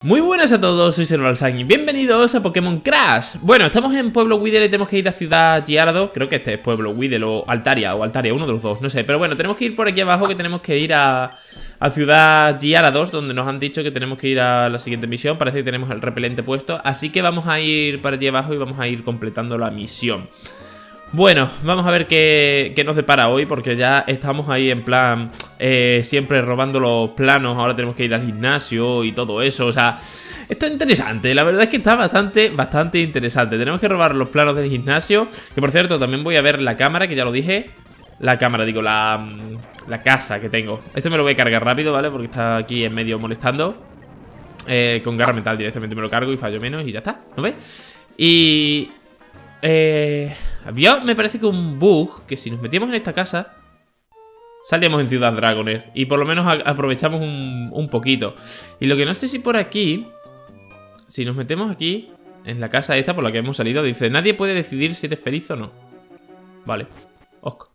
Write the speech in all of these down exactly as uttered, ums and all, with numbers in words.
Muy buenas a todos, soy Servalsang y bienvenidos a Pokémon Crash. Bueno, estamos en Pueblo Weedle y tenemos que ir a Ciudad Gyarados. Creo que este es Pueblo Weedle o Altaria, o Altaria, uno de los dos, no sé. Pero bueno, tenemos que ir por aquí abajo, que tenemos que ir a, a Ciudad Gyarados, donde nos han dicho que tenemos que ir a la siguiente misión. Parece que tenemos el repelente puesto, así que vamos a ir para allí abajo y vamos a ir completando la misión. Bueno, vamos a ver qué, qué nos depara hoy, porque ya estamos ahí en plan eh, siempre robando los planos. Ahora tenemos que ir al gimnasio y todo eso, o sea, está interesante. La verdad es que está bastante, bastante interesante. Tenemos que robar los planos del gimnasio, que por cierto también voy a ver la cámara, que ya lo dije. La cámara, digo, la, la casa que tengo. Esto me lo voy a cargar rápido, ¿vale? Porque está aquí en medio molestando. eh, Con garra mental directamente me lo cargo y fallo menos y ya está, ¿no ves? Y... Eh, había, me parece que un bug, que si nos metíamos en esta casa salíamos en Ciudad Dragonair y por lo menos a, aprovechamos un, un poquito. Y lo que no sé si por aquí, si nos metemos aquí en la casa esta por la que hemos salido, dice: nadie puede decidir si eres feliz o no. Vale, ok.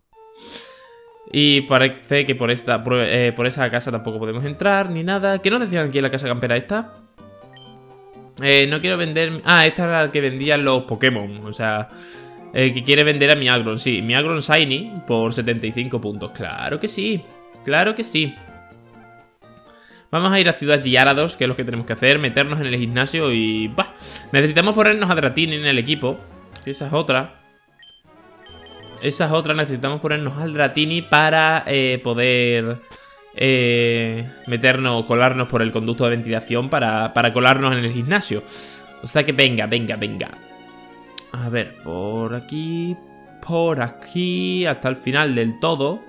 Y parece que por esta por, eh, por esa casa tampoco podemos entrar ni nada. ¿Qué nos decían aquí en la casa campera esta? Eh, no quiero vender... Ah, esta era la que vendían los Pokémon. O sea, eh, que quiere vender a Miagron. Sí, Miagron Shiny por setenta y cinco puntos. Claro que sí, claro que sí. Vamos a ir a Ciudad Gyarados, que es lo que tenemos que hacer. Meternos en el gimnasio y... bah, necesitamos ponernos a Dratini en el equipo. Esa es otra. Esa es otra, necesitamos ponernos al Dratini para eh, poder... Eh, meternos, colarnos por el conducto de ventilación para, para colarnos en el gimnasio. O sea que venga, venga, venga. A ver, por aquí, por aquí, hasta el final del todo.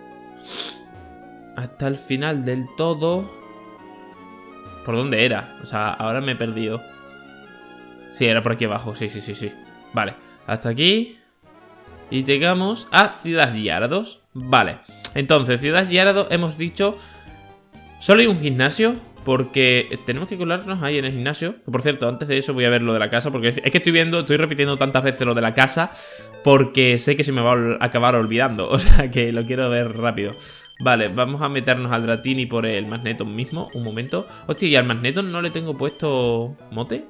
Hasta el final del todo. ¿Por dónde era? O sea, ahora me he perdido. Sí, era por aquí abajo, sí, sí, sí, sí. Vale, hasta aquí. Y llegamos a Ciudad Gyarados. Vale, entonces, Ciudad Gyarados hemos dicho... Solo hay un gimnasio, porque tenemos que colarnos ahí en el gimnasio. Que por cierto, antes de eso voy a ver lo de la casa, porque es que estoy viendo, estoy repitiendo tantas veces lo de la casa, porque sé que se me va a acabar olvidando. O sea que lo quiero ver rápido. Vale, vamos a meternos al Dratini por el Magneton mismo. Un momento. Hostia, ¿y al Magneton no le tengo puesto mote?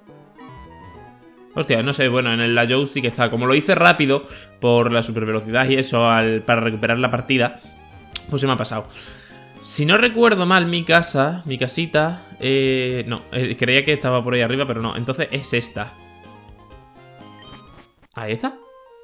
Hostia, no sé, bueno, en el Lajou sí que está. Como lo hice rápido por la super velocidad y eso al, para recuperar la partida, pues se me ha pasado. Si no recuerdo mal, mi casa, mi casita, eh, no, eh, creía que estaba por ahí arriba, pero no. Entonces es esta. Ahí está.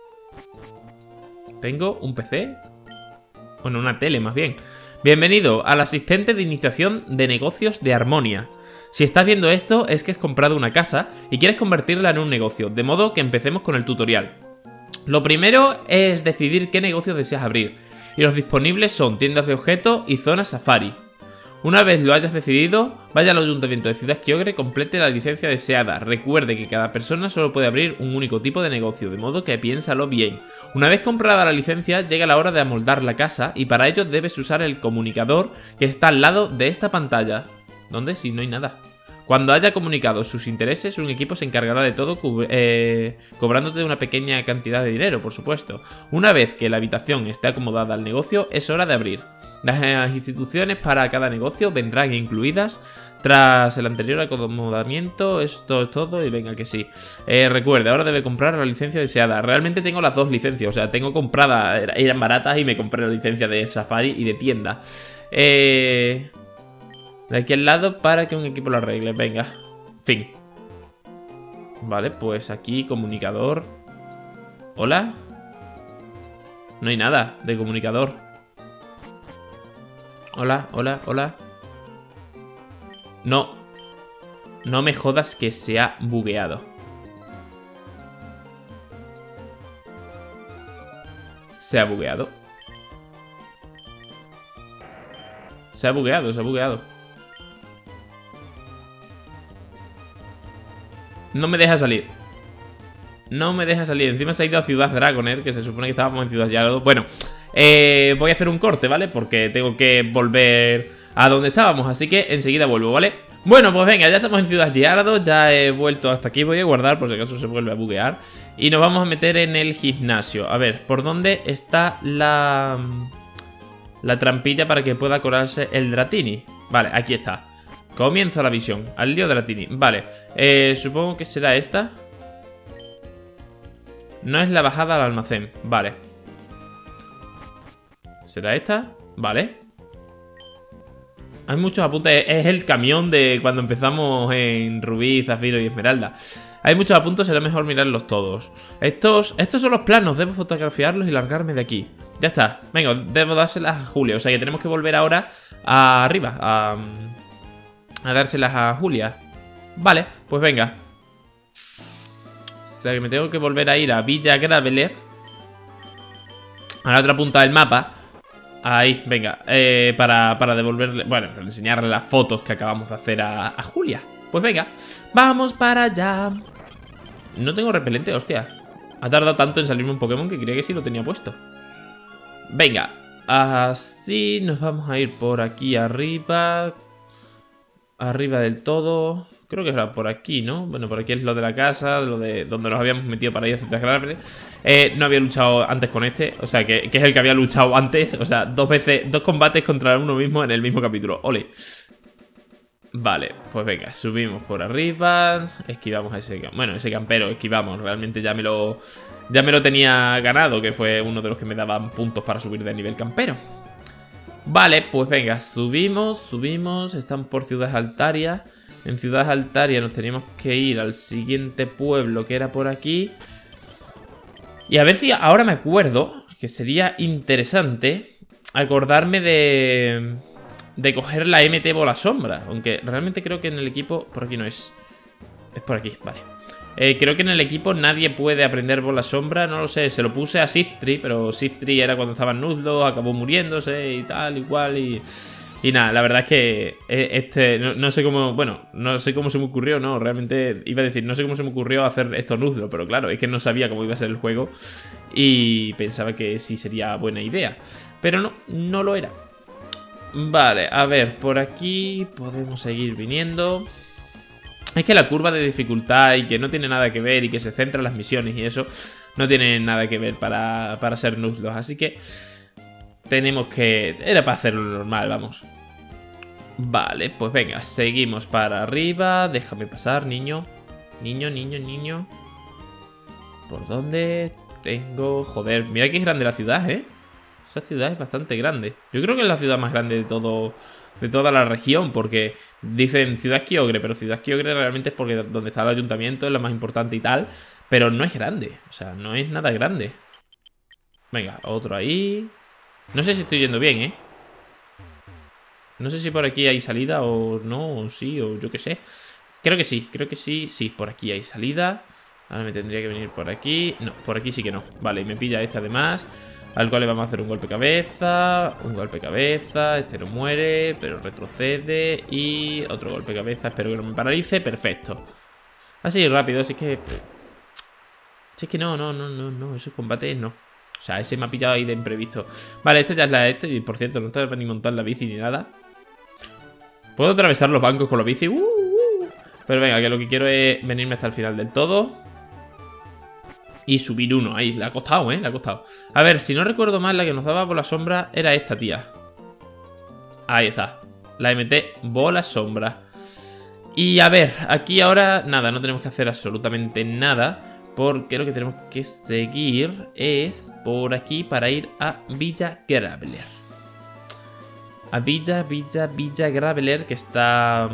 Tengo un P C. Bueno, una tele más bien. Bienvenido al asistente de iniciación de negocios de Armonia. Si estás viendo esto, es que has comprado una casa y quieres convertirla en un negocio, de modo que empecemos con el tutorial. Lo primero es decidir qué negocios deseas abrir. Y los disponibles son tiendas de objetos y zonas safari. Una vez lo hayas decidido, vaya al ayuntamiento de Ciudad Kyogre y complete la licencia deseada. Recuerde que cada persona solo puede abrir un único tipo de negocio, de modo que piénsalo bien. Una vez comprada la licencia, llega la hora de amoldar la casa y para ello debes usar el comunicador que está al lado de esta pantalla. ¿Dónde? Si no hay nada. Cuando haya comunicado sus intereses, un equipo se encargará de todo, eh, cobrándote una pequeña cantidad de dinero, por supuesto. Una vez que la habitación esté acomodada al negocio, es hora de abrir. Las instituciones para cada negocio vendrán incluidas tras el anterior acomodamiento. Esto es todo y venga que sí. Eh, recuerde, ahora debe comprar la licencia deseada. Realmente tengo las dos licencias, o sea, tengo comprada, eran baratas y me compré la licencia de Safari y de tienda. Eh... De aquí al lado para que un equipo lo arregle. Venga, fin. Vale, pues aquí comunicador. ¿Hola? No hay nada de comunicador. Hola, hola, hola. No. No me jodas que se ha bugueado. Se ha bugueado. Se ha bugueado, se ha bugueado. No me deja salir. No me deja salir. Encima se ha ido a Ciudad Dragonair, que se supone que estábamos en Ciudad Gyarados. Bueno, eh, voy a hacer un corte, ¿vale? Porque tengo que volver a donde estábamos. Así que enseguida vuelvo, ¿vale? Bueno, pues venga, ya estamos en Ciudad Gyarados. Ya he vuelto hasta aquí. Voy a guardar por si acaso se vuelve a buguear. Y nos vamos a meter en el gimnasio. A ver, ¿por dónde está la... la trampilla para que pueda colarse el Dratini? Vale, aquí está. Comienza la visión. Al lío de la Tini. Vale. Eh, supongo que será esta. No es la bajada al almacén. Vale. ¿Será esta? Vale. Hay muchos apuntes. Es el camión de cuando empezamos en Rubí, Zafiro y Esmeralda. Hay muchos apuntes, será mejor mirarlos todos. Estos, estos son los planos. Debo fotografiarlos y largarme de aquí. Ya está. Venga, debo dárselas a Julia. O sea que tenemos que volver ahora a arriba. A... A dárselas a Julia. Vale, pues venga. O sea que me tengo que volver a ir a Villa Graveler. A la otra punta del mapa. Ahí, venga. Eh, para, para devolverle... Bueno, para enseñarle las fotos que acabamos de hacer a, a Julia. Pues venga. Vamos para allá. No tengo repelente, hostia. Ha tardado tanto en salirme un Pokémon que creía que sí lo tenía puesto. Venga. Así nos vamos a ir por aquí arriba. Arriba del todo. Creo que era por aquí, ¿no? Bueno, por aquí es lo de la casa, lo de donde nos habíamos metido para ir a Ciudad Grande. Eh, no había luchado antes con este. O sea, que, que es el que había luchado antes. O sea, dos veces, dos combates contra uno mismo en el mismo capítulo. Ole. Vale, pues venga, subimos por arriba. Esquivamos a ese... Bueno, ese campero, esquivamos. Realmente ya me lo... Ya me lo tenía ganado, que fue uno de los que me daban puntos para subir de nivel campero. Vale, pues venga, subimos, subimos. Están por Ciudad Altaria. En Ciudad Altaria nos teníamos que ir al siguiente pueblo, que era por aquí. Y a ver si ahora me acuerdo, que sería interesante acordarme de... De coger la M T Bola Sombra. Aunque realmente creo que en el equipo... Por aquí no es. Es por aquí, vale. Eh, creo que en el equipo nadie puede aprender Bola Sombra. No lo sé, se lo puse a Siftree. Pero Siftree era cuando estaba en Nuzlocke, acabó muriéndose y tal, igual y... Y nada, la verdad es que este... No, no sé cómo... Bueno, no sé cómo se me ocurrió, ¿no? Realmente iba a decir, no sé cómo se me ocurrió hacer esto Nuzlocke. Pero claro, es que no sabía cómo iba a ser el juego. Y pensaba que sí sería buena idea. Pero no, no lo era. Vale, a ver, por aquí podemos seguir viniendo. Es que la curva de dificultad y que no tiene nada que ver y que se centra en las misiones y eso no tiene nada que ver para, para ser Nuzlocke. Así que tenemos que... Era para hacerlo normal, vamos. Vale, pues venga, seguimos para arriba. Déjame pasar, niño. Niño, niño, niño. ¿Por dónde tengo? Joder, mira que es grande la ciudad, ¿eh? Esa ciudad es bastante grande. Yo creo que es la ciudad más grande de todo, de toda la región, porque dicen Ciudad Kyogre, pero Ciudad Kyogre realmente es porque donde está el ayuntamiento es la más importante y tal, pero no es grande, o sea, no es nada grande. Venga, otro ahí. No sé si estoy yendo bien, ¿eh? No sé si por aquí hay salida o no, o sí, o yo qué sé. Creo que sí, creo que sí, sí, por aquí hay salida. Ahora me tendría que venir por aquí. No, por aquí sí que no. Vale, y me pilla este además. Al cual le vamos a hacer un golpe cabeza. Un golpe cabeza. Este no muere, pero retrocede. Y otro golpe cabeza. Espero que no me paralice. Perfecto. Así rápido. Así que... Pff. Si es que no, no, no, no, no. Esos combates no. O sea, ese me ha pillado ahí de imprevisto. Vale, este ya es la este. Y por cierto, no tengo ni montar la bici ni nada. Puedo atravesar los bancos con la bici. Uh, uh. Pero venga, que lo que quiero es venirme hasta el final del todo. Y subir uno, ahí, le ha costado, ¿eh? Le ha costado. A ver, si no recuerdo mal, la que nos daba Bola Sombra era esta tía. Ahí está. La M T Bola Sombra. Y a ver, aquí ahora, nada, no tenemos que hacer absolutamente nada. Porque lo que tenemos que seguir es por aquí para ir a Villa Graveler. A Villa, Villa, Villa Graveler, que está...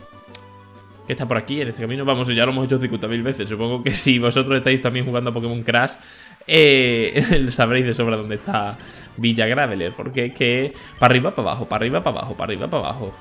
Que está por aquí, en este camino. Vamos, ya lo hemos hecho cincuenta mil veces. Supongo que si vosotros estáis también jugando a Pokémon Crash, eh, sabréis de sobra dónde está Villa Graveler. Porque es que... Para arriba, para abajo, para arriba, para abajo, para arriba, para abajo.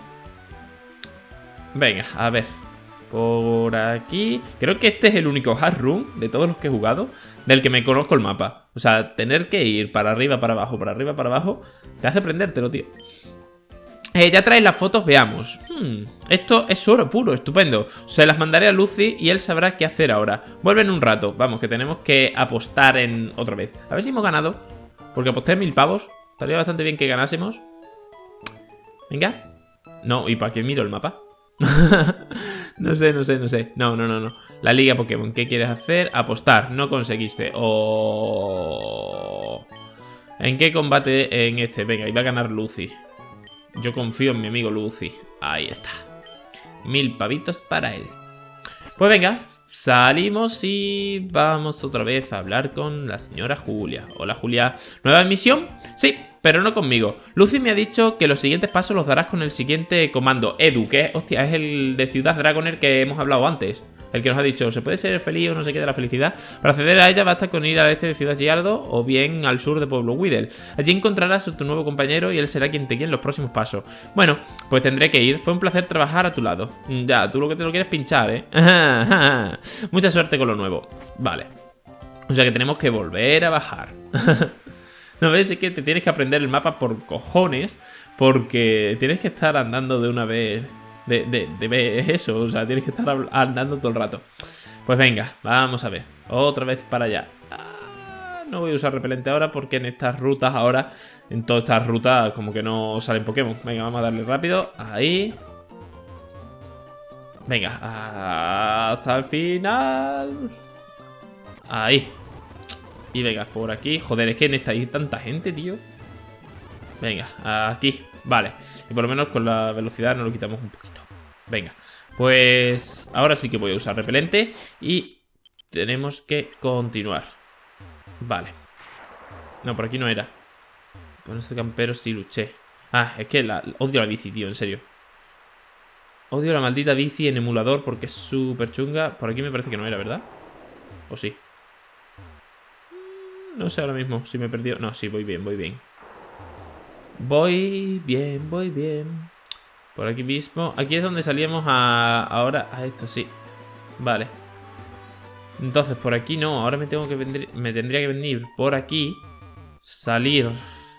Venga, a ver. Por aquí... Creo que este es el único hard run de todos los que he jugado del que me conozco el mapa. O sea, tener que ir para arriba, para abajo, para arriba, para abajo, te hace aprendértelo, tío. Eh, ya traes las fotos, veamos. Hmm, esto es oro puro, estupendo. Se las mandaré a Lucy y él sabrá qué hacer ahora. Vuelve en un rato. Vamos, que tenemos que apostar en otra vez. A ver si hemos ganado. Porque aposté mil pavos. Estaría bastante bien que ganásemos. Venga. No, ¿y para qué miro el mapa? No sé, no sé, no sé. No, no, no, no. La Liga Pokémon, ¿qué quieres hacer? Apostar, no conseguiste. Oh. ¿En qué combate? En este. Venga, iba a ganar Lucy. Yo confío en mi amigo Lucy. Ahí está. Mil pavitos para él. Pues venga, salimos y vamos otra vez a hablar con la señora Julia. Hola Julia, ¿nueva misión? Sí, pero no conmigo. Lucy me ha dicho que los siguientes pasos los darás con el siguiente comando, Edu, que hostia, es el de Ciudad Dragoner que hemos hablado antes. El que nos ha dicho, se puede ser feliz o no sé qué de la felicidad. Para acceder a ella basta con ir al este de Ciudad Giardo o bien al sur de Pueblo Weedle. Allí encontrarás a tu nuevo compañero y él será quien te guíe en los próximos pasos. Bueno, pues tendré que ir. Fue un placer trabajar a tu lado. Ya, tú lo que te lo quieres pinchar, ¿eh? Mucha suerte con lo nuevo. Vale. O sea que tenemos que volver a bajar. ¿No ves? Es que te tienes que aprender el mapa por cojones, porque tienes que estar andando de una vez... De, de, de eso, o sea, tienes que estar andando todo el rato. Pues venga, vamos a ver. Otra vez para allá. Ah, no voy a usar repelente ahora porque en estas rutas ahora, en todas estas rutas como que no salen Pokémon. Venga, vamos a darle rápido. Ahí. Venga, hasta el final. Ahí. Y venga, por aquí. Joder, es que en esta hay tanta gente, tío. Venga, aquí. Vale, y por lo menos con la velocidad nos lo quitamos un poquito. Venga, pues ahora sí que voy a usar repelente y tenemos que continuar. Vale. No, por aquí no era. Con este campero sí luché. Ah, es que la, odio la bici, tío, en serio. Odio la maldita bici en emulador porque es súper chunga. Por aquí me parece que no era, ¿verdad? ¿O sí? No sé ahora mismo si me he perdido. No, sí, voy bien, voy bien. Voy bien, voy bien. Por aquí mismo. Aquí es donde salíamos a... Ahora a esto, sí. Vale. Entonces, por aquí no. Ahora me tengo que venir... Me tendría que venir por aquí. Salir.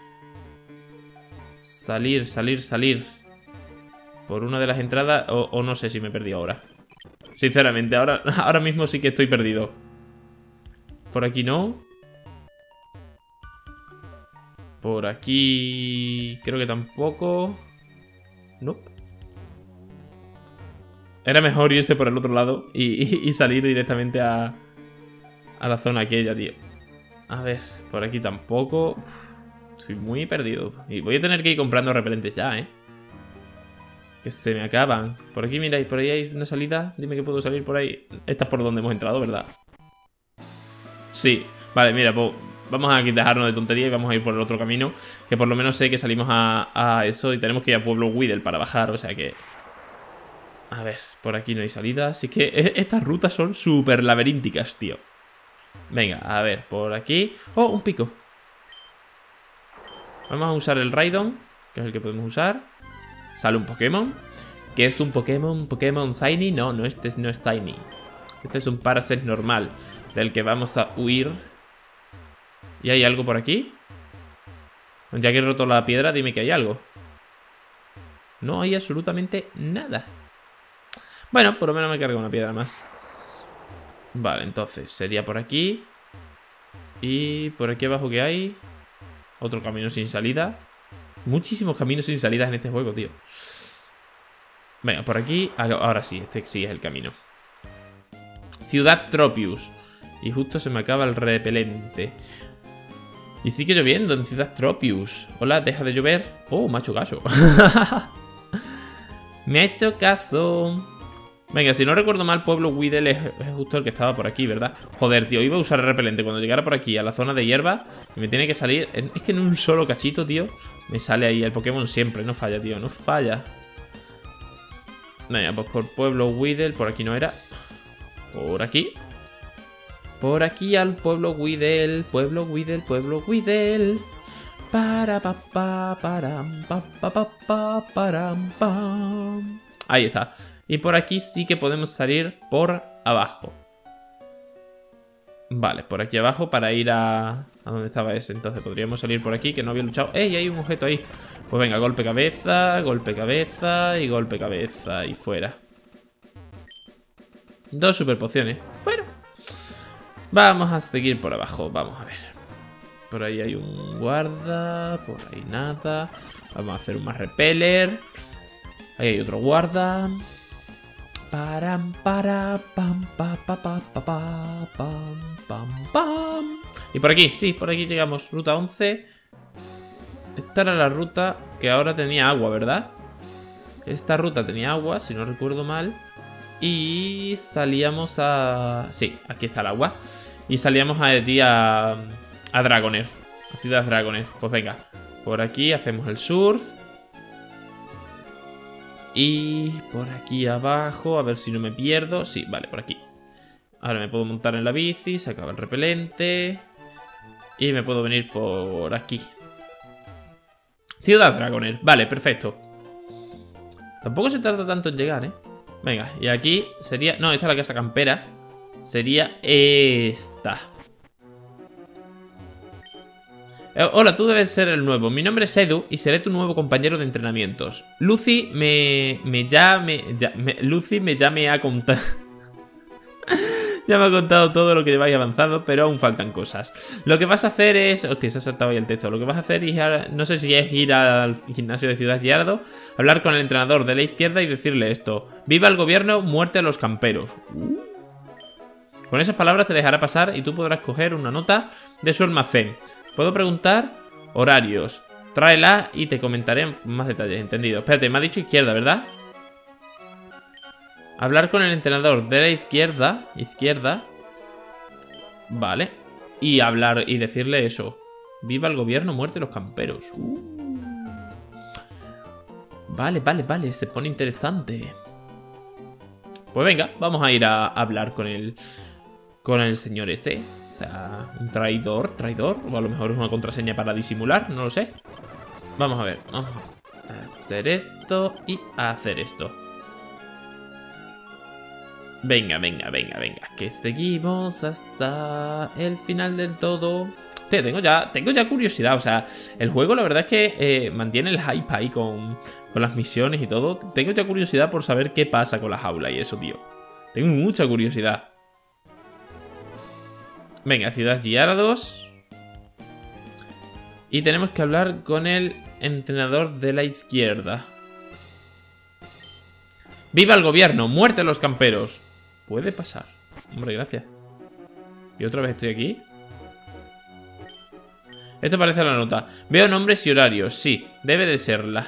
Salir, salir, salir. Por una de las entradas. O, o no sé si me he perdido ahora. Sinceramente, ahora, ahora mismo sí que estoy perdido. Por aquí no. Por aquí... Creo que tampoco... No. Nope. Era mejor irse por el otro lado y, y, y salir directamente a... A la zona aquella, tío. A ver, por aquí tampoco... Uf, estoy muy perdido. Y voy a tener que ir comprando repelentes ya, ¿eh? Que se me acaban. Por aquí, mira, por ahí hay una salida. Dime que puedo salir por ahí. Esta es por donde hemos entrado, ¿verdad? Sí. Vale, mira, pues... Vamos a dejarnos de tontería y vamos a ir por el otro camino. Que por lo menos sé que salimos a, a eso y tenemos que ir a Pueblo Weedle para bajar. O sea que... A ver, por aquí no hay salida. Así que estas rutas son súper laberínticas, tío. Venga, a ver, por aquí... ¡Oh, un pico! Vamos a usar el Raidon, que es el que podemos usar. Sale un Pokémon. ¿Qué es un Pokémon? ¿Pokémon Shiny? No, no, este no es Shiny. Este es un Parasect normal, del que vamos a huir. ¿Y hay algo por aquí? Ya que he roto la piedra, dime que hay algo. No hay absolutamente nada. Bueno, por lo menos me cargo una piedra más. Vale, entonces sería por aquí. Y por aquí abajo, ¿qué hay? Otro camino sin salida. Muchísimos caminos sin salidas en este juego, tío. Venga, por aquí. Ahora sí, este sí es el camino. Ciudad Tropius. Y justo se me acaba el repelente. Y sigue lloviendo en Ciudad Tropius. Hola, deja de llover. Oh, me ha hecho caso. Me ha hecho caso. Venga, si no recuerdo mal, Pueblo Weedle es, es justo el que estaba por aquí, ¿verdad? Joder, tío, iba a usar el repelente cuando llegara por aquí a la zona de hierba. Y me tiene que salir... Es que en un solo cachito, tío, me sale ahí el Pokémon siempre. No falla, tío, no falla. Venga, pues por Pueblo Weedle. Por aquí no era. Por aquí. Por aquí al Pueblo Weedle. Pueblo Weedle, Pueblo Weedle. Para pa pa param pa pa pa pa param pam. Ahí está. Y por aquí sí que podemos salir por abajo. Vale, por aquí abajo para ir a... ¿A dónde estaba ese? Entonces podríamos salir por aquí, que no había luchado. ¡Ey! Hay un objeto ahí. Pues venga, golpe cabeza, golpe cabeza y golpe cabeza y fuera. Dos super pociones. Bueno. Vamos a seguir por abajo, vamos a ver. Por ahí hay un guarda, por ahí nada. Vamos a hacer un más repeler. Ahí hay otro guarda. Param, para, pam, pa, pa, pa, pa, pa, pam, pam, pam. Y por aquí, sí, por aquí llegamos. Ruta once. Esta era la ruta que ahora tenía agua, ¿verdad? Esta ruta tenía agua, si no recuerdo mal. Y salíamos a... Sí, aquí está el agua. Y salíamos allí a... A Dragonair. A Ciudad Dragonair. Pues venga. Por aquí hacemos el surf. Y por aquí abajo, a ver si no me pierdo. Sí, vale, por aquí. Ahora me puedo montar en la bici, se acaba el repelente. Y me puedo venir por aquí. Ciudad Dragonair, vale, perfecto. Tampoco se tarda tanto en llegar, ¿eh? Venga, y aquí sería... No, esta es la casa campera. Sería esta. Eh, hola, tú debes ser el nuevo. Mi nombre es Edu y seré tu nuevo compañero de entrenamientos. Lucy me... Me llame... Ya, me, Lucy me ya me ha contado... Ya me ha contado todo lo que lleváis avanzado, pero aún faltan cosas. Lo que vas a hacer es... Hostia, se ha saltado ahí el texto. Lo que vas a hacer es... No sé si es ir al gimnasio de Ciudad Gyarados, hablar con el entrenador de la izquierda y decirle esto. Viva el gobierno, muerte a los camperos. Uh. Con esas palabras te dejará pasar y tú podrás coger una nota de su almacén. Puedo preguntar horarios. Tráela y te comentaré más detalles. Entendido. Espérate, me ha dicho izquierda, ¿verdad? Hablar con el entrenador de la izquierda. Izquierda. Vale. Y hablar y decirle eso. Viva el gobierno, muerte a los camperos. Uh. Vale, vale, vale. Se pone interesante. Pues venga, vamos a ir a hablar con el... Con el señor este. O sea, un traidor, traidor. O a lo mejor es una contraseña para disimular, no lo sé. Vamos a ver. Vamos a hacer esto y a hacer esto. Venga, venga, venga, venga. Que seguimos hasta el final del todo. Tío, tengo ya, tengo ya curiosidad. O sea, el juego la verdad es que eh, mantiene el hype ahí con, con las misiones y todo. Tengo ya curiosidad por saber qué pasa con la jaula y eso, tío. Tengo mucha curiosidad. Venga, Ciudad Gyarados. Y tenemos que hablar con el entrenador de la izquierda. ¡Viva el gobierno! ¡Muerte a los camperos! Puede pasar. Hombre, gracias. ¿Y otra vez estoy aquí? Esto parece la nota. Veo nombres y horarios. Sí, debe de serla.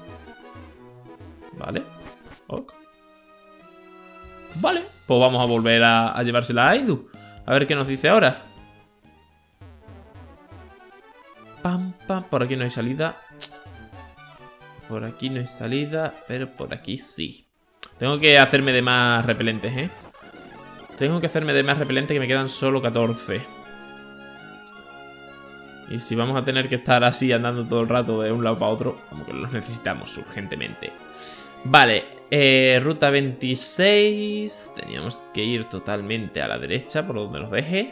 Vale. Ok. Vale. Pues vamos a volver a, a llevársela a Edu. A ver qué nos dice ahora. Pam, pam. Por aquí no hay salida. Por aquí no hay salida. Pero por aquí sí. Tengo que hacerme de más repelentes, ¿eh? Tengo que hacerme de más repelentes, que me quedan solo catorce. Y si vamos a tener que estar así andando todo el rato de un lado para otro, como que los necesitamos urgentemente. Vale, eh, ruta veintiséis. Teníamos que ir totalmente a la derecha, por donde nos deje.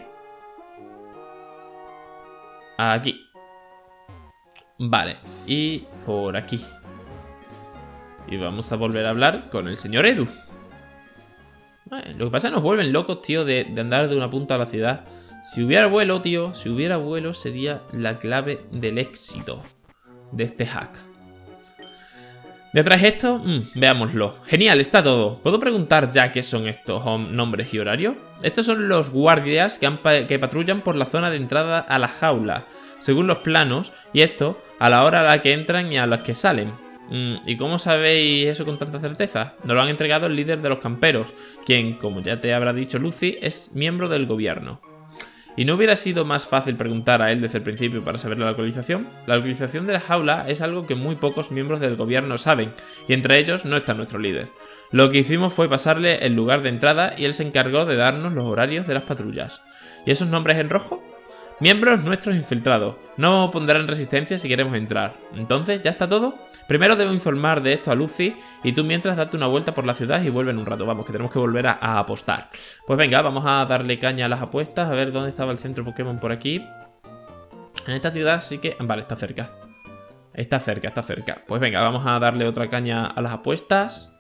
Aquí. Vale, y por aquí. Y vamos a volver a hablar con el señor Edu. Eh, lo que pasa es que nos vuelven locos, tío, de, de andar de una punta a la ciudad. Si hubiera vuelo, tío, si hubiera vuelo sería la clave del éxito de este hack. Detrás de esto, mmm, veámoslo. Genial, está todo. ¿Puedo preguntar ya qué son estos nombres y horarios? Estos son los guardias que, han pa que patrullan por la zona de entrada a la jaula, según los planos, y esto a la hora a la que entran y a las que salen. Mm, ¿Y cómo sabéis eso con tanta certeza? Nos lo han entregado el líder de los camperos, quien, como ya te habrá dicho Lucy, es miembro del gobierno. ¿Y no hubiera sido más fácil preguntar a él desde el principio para saber la localización? La localización de la jaula es algo que muy pocos miembros del gobierno saben, y entre ellos no está nuestro líder. Lo que hicimos fue pasarle el lugar de entrada y él se encargó de darnos los horarios de las patrullas. ¿Y esos nombres en rojo? Miembros nuestros infiltrados. No pondrán resistencia si queremos entrar. Entonces, ¿ya está todo? Primero debo informar de esto a Lucy y tú mientras date una vuelta por la ciudad y vuelve en un rato. Vamos, que tenemos que volver a, a apostar. Pues venga, vamos a darle caña a las apuestas. A ver dónde estaba el centro Pokémon por aquí. En esta ciudad sí que... Vale, está cerca. Está cerca, está cerca. Pues venga, vamos a darle otra caña a las apuestas.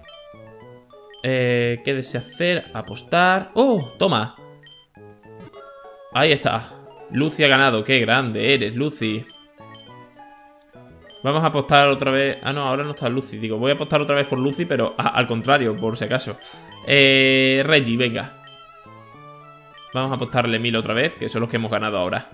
Eh, ¿Qué desea hacer? Apostar. ¡Oh! Toma. Ahí está. Lucy ha ganado. ¡Qué grande eres, Lucy! Vamos a apostar otra vez... Ah, no, ahora no está Lucy. Digo, voy a apostar otra vez por Lucy, pero a, al contrario, por si acaso. Eh, Reggie, venga. Vamos a apostarle mil otra vez, que son los que hemos ganado ahora.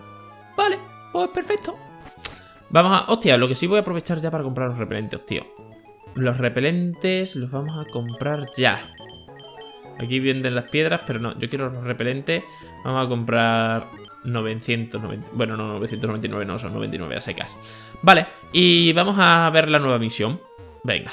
Vale, pues perfecto. Vamos a... Hostia, lo que sí voy a aprovechar ya para comprar los repelentes, tío. Los repelentes los vamos a comprar ya. Aquí venden las piedras, pero no, yo quiero los repelentes. Vamos a comprar novecientos noventa. Bueno, no, novecientos noventa y nueve no, son noventa y nueve a secas. Vale, y vamos a ver la nueva misión. Venga.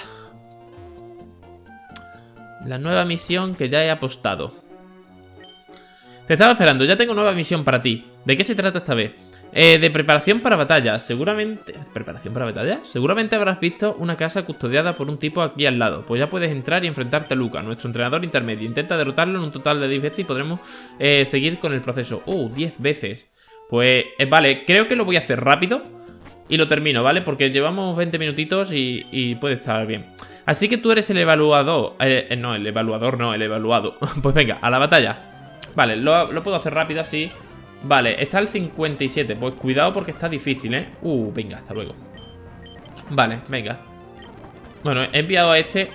La nueva misión que ya he apostado. Te estaba esperando, ya tengo nueva misión para ti. ¿De qué se trata esta vez? Eh, de preparación para batalla. Seguramente... ¿Preparación para batalla? Seguramente habrás visto una casa custodiada por un tipo aquí al lado. Pues ya puedes entrar y enfrentarte a Luca, nuestro entrenador intermedio. Intenta derrotarlo en un total de diez veces y podremos eh, seguir con el proceso. Uh, diez veces. Pues, eh, vale, creo que lo voy a hacer rápido y lo termino, ¿vale? Porque llevamos veinte minutitos y, y puede estar bien. Así que tú eres el evaluador. Eh, eh, no, el evaluador no, el evaluado. Pues venga, a la batalla. Vale, lo, lo puedo hacer rápido así. Vale, está el cincuenta y siete. Pues cuidado porque está difícil, ¿eh? Uh, venga, hasta luego. Vale, venga. Bueno, he enviado a este.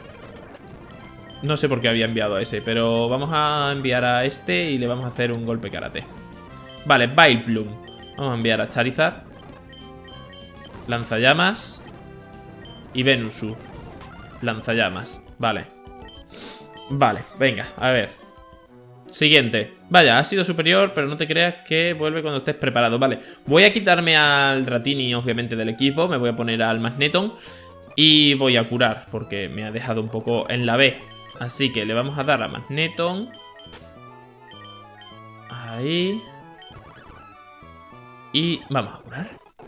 No sé por qué había enviado a ese, pero vamos a enviar a este y le vamos a hacer un golpe karate. Vale, Vileplume. Vamos a enviar a Charizard, Lanzallamas y Venusaur. Lanzallamas, vale. Vale, venga, a ver. Siguiente. Vaya, ha sido superior, pero no te creas que vuelve cuando estés preparado. Vale, voy a quitarme al Dratini, obviamente, del equipo. Me voy a poner al Magneton y voy a curar, porque me ha dejado un poco en la B. Así que le vamos a dar a Magneton. Ahí. Y vamos a curar.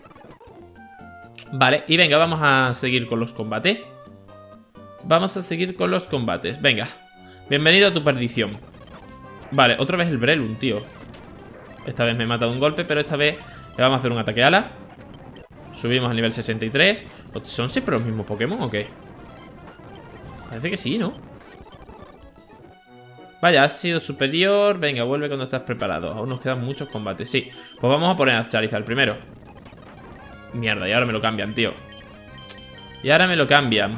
Vale, y venga, vamos a seguir con los combates. Vamos a seguir con los combates, venga. Bienvenido a tu perdición. Vale, otra vez el Breloom, tío. Esta vez me he matado un golpe, pero esta vez le vamos a hacer un ataque ala. Subimos al nivel sesenta y tres. ¿Son siempre los mismos Pokémon o qué? Parece que sí, ¿no? Vaya, has sido superior. Venga, vuelve cuando estás preparado. Aún nos quedan muchos combates, sí. Pues vamos a poner a Charizard primero. Mierda, y ahora me lo cambian, tío. Y ahora me lo cambian.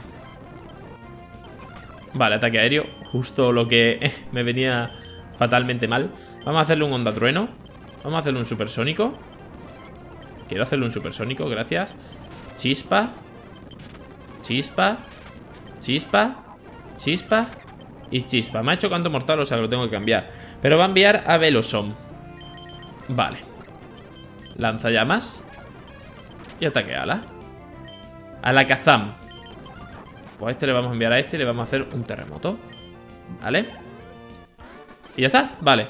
Vale, ataque aéreo. Justo lo que eh, me venía fatalmente mal. Vamos a hacerle un onda trueno. Vamos a hacerle un supersónico. Quiero hacerle un supersónico, gracias. Chispa. Chispa. Chispa. Chispa. Y chispa. Me ha hecho canto mortal, o sea que lo tengo que cambiar. Pero va a enviar a Velosom. Vale. Lanzallamas. Y ataque ala. Alakazam. Pues a este le vamos a enviar a este y le vamos a hacer un terremoto. Vale. Y ya está, vale.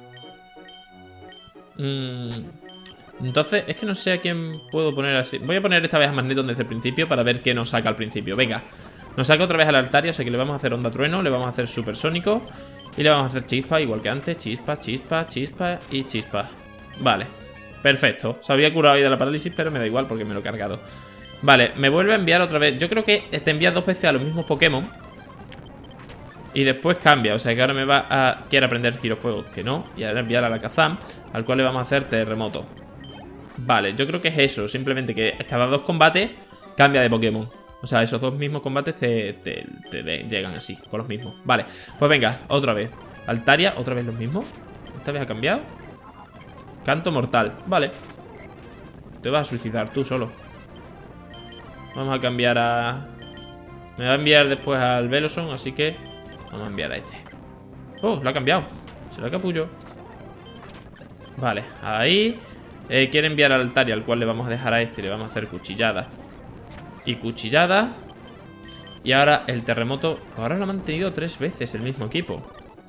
mm, Entonces, es que no sé a quién puedo poner así. Voy a poner esta vez a Magneton desde el principio para ver qué nos saca al principio. Venga, nos saca otra vez al Altaria, o sea que le vamos a hacer onda trueno, le vamos a hacer supersónico y le vamos a hacer chispa, igual que antes. Chispa, chispa, chispa y chispa. Vale, perfecto. Se había curado ahí de la parálisis, pero me da igual porque me lo he cargado. Vale, me vuelve a enviar otra vez. Yo creo que te envía dos veces a los mismos Pokémon y después cambia, o sea que ahora me va a... Quiere aprender girofuego, que no. Y ahora enviar a Alakazam, al cual le vamos a hacer terremoto. Vale, yo creo que es eso. Simplemente que cada dos combates cambia de Pokémon. O sea, esos dos mismos combates te, te, te, te llegan así, con los mismos. Vale, pues venga, otra vez. Altaria, otra vez los mismos. Esta vez ha cambiado. Canto mortal, vale. Te vas a suicidar tú solo. Vamos a cambiar a... Me va a enviar después al Velosom, así que vamos a enviar a este. Oh, lo ha cambiado. Se lo capullo. Vale, ahí. eh, Quiere enviar al Altaria, al cual le vamos a dejar a este. Le vamos a hacer cuchillada y cuchillada. Y ahora el terremoto. Ahora lo ha mantenido tres veces el mismo equipo.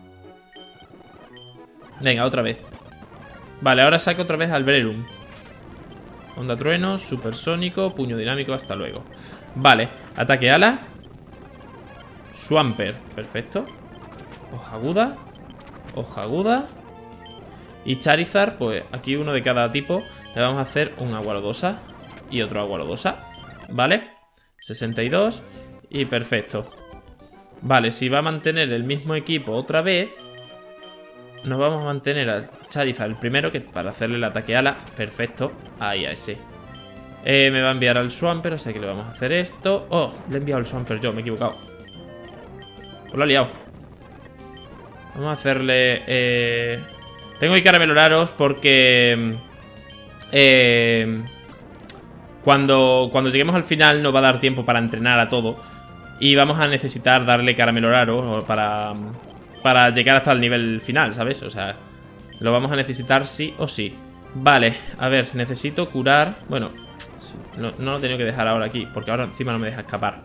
Venga, otra vez. Vale, ahora saca otra vez al Breloom. Onda trueno, supersónico, puño dinámico, hasta luego. Vale, ataque ala. Swampert, perfecto. Hoja aguda. Hoja aguda. Y Charizard, pues aquí uno de cada tipo. Le vamos a hacer un agua lodosa y otro agua lodosa. Vale, sesenta y dos. Y perfecto. Vale, si va a mantener el mismo equipo otra vez, nos vamos a mantener al Charizard el primero, que para hacerle el ataque ala. Perfecto, ahí a ese. eh, Me va a enviar al Swampert, o sea que le vamos a hacer esto. Oh, le he enviado al Swampert yo, me he equivocado. Pues lo he liado. Vamos a hacerle eh... Tengo que carameloraros porque eh... Cuando, cuando lleguemos al final no va a dar tiempo para entrenar a todo. Y vamos a necesitar darle caramelo raro para, para llegar hasta el nivel final, ¿sabes? O sea, lo vamos a necesitar sí o sí. Vale, a ver, necesito curar. Bueno, no, no lo he tenido que dejar ahora aquí, porque ahora encima no me deja escapar.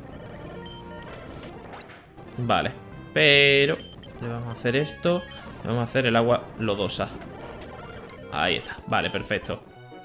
Vale, pero le vamos a hacer esto. Le vamos a hacer el agua lodosa. Ahí está, vale, perfecto.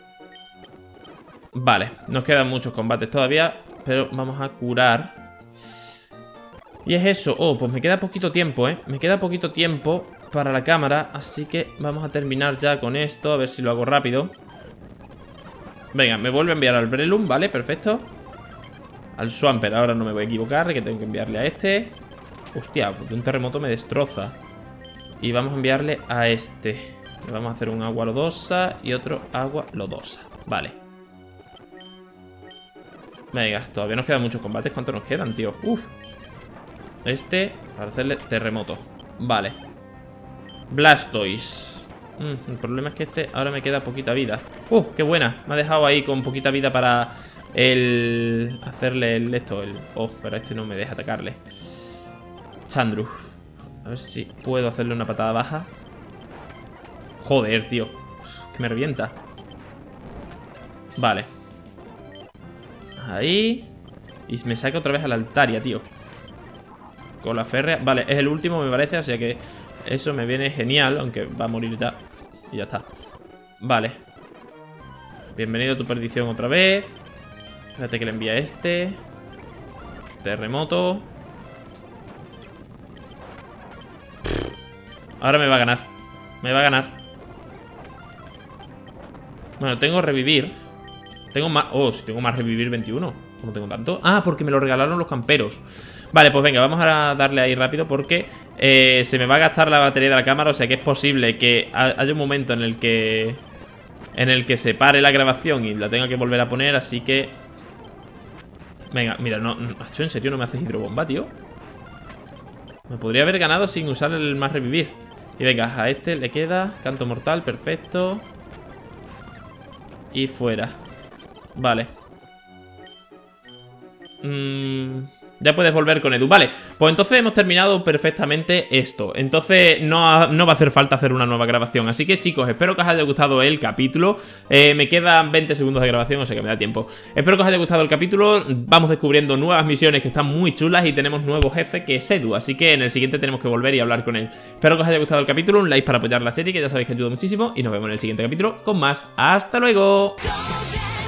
Vale, nos quedan muchos combates todavía, pero vamos a curar. Y es eso. Oh, pues me queda poquito tiempo, ¿eh? Me queda poquito tiempo para la cámara, así que vamos a terminar ya con esto. A ver si lo hago rápido. Venga, me vuelve a enviar al Breloom, vale, perfecto. Al Swampert, ahora no me voy a equivocar, que tengo que enviarle a este. Hostia, porque un terremoto me destroza. Y vamos a enviarle a este. Le vamos a hacer un agua lodosa y otro agua lodosa. Vale. Venga, todavía nos quedan muchos combates. ¿Cuántos nos quedan, tío? Uf. Este, para hacerle terremoto. Vale. Blastoise. mm, El problema es que este ahora me queda poquita vida. ¡Uh, qué buena! Me ha dejado ahí con poquita vida para el... hacerle el esto el... Oh, pero este no me deja atacarle. Chandru. A ver si puedo hacerle una patada baja. Joder, tío. Que me revienta. Vale. Ahí. Y me saca otra vez a la Altaria, tío. Con la férrea. Vale, es el último me parece, así que eso me viene genial. Aunque va a morir ya. Y ya está. Vale. Bienvenido a tu perdición otra vez. Espérate que le envía este. Terremoto. Ahora me va a ganar. Me va a ganar. Bueno, tengo revivir. Tengo más... Oh, si tengo más revivir veintiuno. ¿Cómo tengo tanto? Ah, porque me lo regalaron los camperos. Vale, pues venga, vamos a darle ahí rápido porque eh, se me va a gastar la batería de la cámara. O sea que es posible que haya un momento en el que En el que se pare la grabación y la tenga que volver a poner, así que... Venga, mira, no, macho, ¿en serio no me haces hidrobomba, tío? Me podría haber ganado sin usar el más revivir. Y venga, a este le queda canto mortal, perfecto. Y fuera. Vale. Mmm... Ya puedes volver con Edu. Vale, pues entonces hemos terminado perfectamente esto. Entonces no, ha, no va a hacer falta hacer una nueva grabación. Así que chicos, espero que os haya gustado el capítulo. eh, Me quedan veinte segundos de grabación, o sea que me da tiempo. Espero que os haya gustado el capítulo. Vamos descubriendo nuevas misiones que están muy chulas. Y tenemos nuevo jefe que es Edu. Así que en el siguiente tenemos que volver y hablar con él. Espero que os haya gustado el capítulo. Un like para apoyar la serie, que ya sabéis que ayuda muchísimo. Y nos vemos en el siguiente capítulo con más. ¡Hasta luego!